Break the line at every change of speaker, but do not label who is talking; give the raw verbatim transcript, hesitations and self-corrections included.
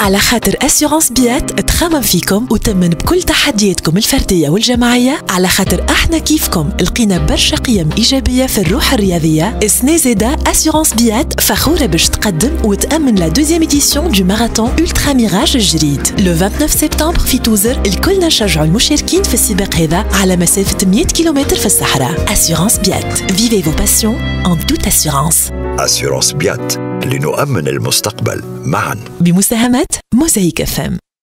على خاطر أسيورانس بيات تخمم فيكم وتمن بكل تحدياتكم الفردية والجماعية، على خاطر احنا كيفكم لقينا برشا قيم إيجابية في الروح الرياضية. السنة زادا أسيورانس بيات فخورة باش تقدم وتأمن لا دوزيام إديسيون دو ماراثون ألترا ميراج الجديد لو واثنين وعشرين سبتمبر في توزر. الكلنا نشجعوا المشاركين في السباق هذا على مسافة مية كيلومتر في الصحراء. أسيورانس بيات، vivez vos passions en toute assurance.
أسيورانس بيات، لنؤمن المستقبل معا.
بمساهمة موزايك اف ام.